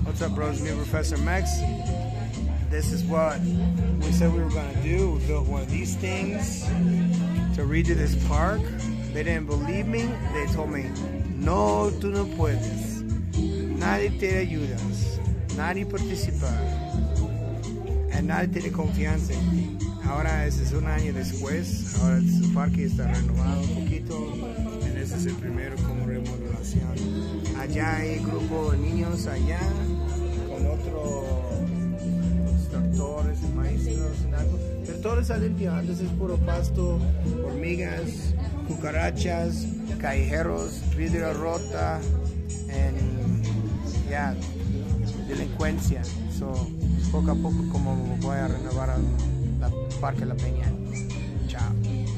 What's up, bros? Me, Professor Max. This is what we said we were gonna do. We built one of these things to redo this park. They didn't believe me. They told me, no, tú no puedes. Nadie te ayudas. Nadie participa. Y nadie tiene confianza en ti. Ahora, ese es un año después. Ahora el parque está renovado un poquito. Y ese es el primero como remodelación. Allá hay grupo de niños allá con otros doctores, maestros, pero todo está limpio. Antes es puro pasto, hormigas, cucarachas, callejeros, vidrio rota, delincuencia. So, poco a poco como voy a renovar el Parque La Peña.